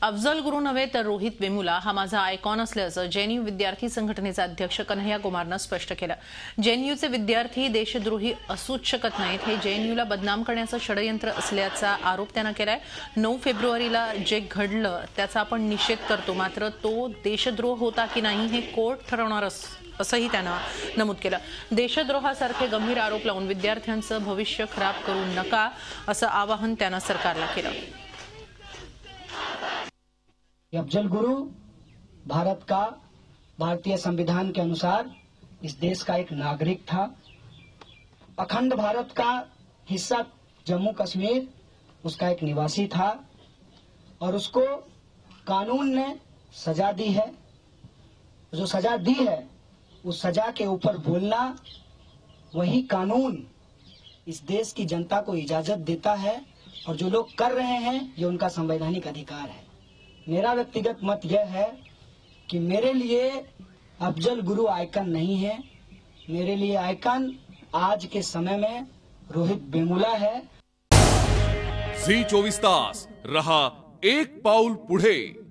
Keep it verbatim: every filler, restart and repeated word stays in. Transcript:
अफजल गुरु नव्हे तर रोहित वेमुला हा माझा आयकॉन असल्याचं जेएनयू विद्यार्थी संघटनेचा अध्यक्ष कन्हैया कुमारनं स्पष्ट केलं। जेएनयूचे विद्यार्थी देशद्रोही असूच शकत नाहीत, हे जेएनयूला बदनाम करण्याचं षडयंत्र असल्याचा आरोप त्यानं केलाय। नऊ फेब्रुवारीला जे घडलं त्याचा आपण निषेध करतो, मात्र तो देशद्रोह होता की नाही हे कोर्ट ठरवणार असंही त्यानं नमूद केलं। देशद्रोहासारखे गंभीर आरोप लावून विद्यार्थ्यांचं भविष्य खराब करू नका असं आवाहन त्यानं सरकारला केलं। अफजल गुरु भारत का भारतीय संविधान के अनुसार इस देश का एक नागरिक था। अखंड भारत का हिस्सा जम्मू कश्मीर उसका एक निवासी था और उसको कानून ने सजा दी है। जो सजा दी है उस सजा के ऊपर बोलना वही कानून इस देश की जनता को इजाजत देता है और जो लोग कर रहे हैं ये उनका संवैधानिक अधिकार है। मेरा व्यक्तिगत मत यह है कि मेरे लिए अफजल गुरु आइकन नहीं है, मेरे लिए आइकन आज के समय में रोहित वेमुला है। झी चोवीस तास रहा एक पाऊल पुढे।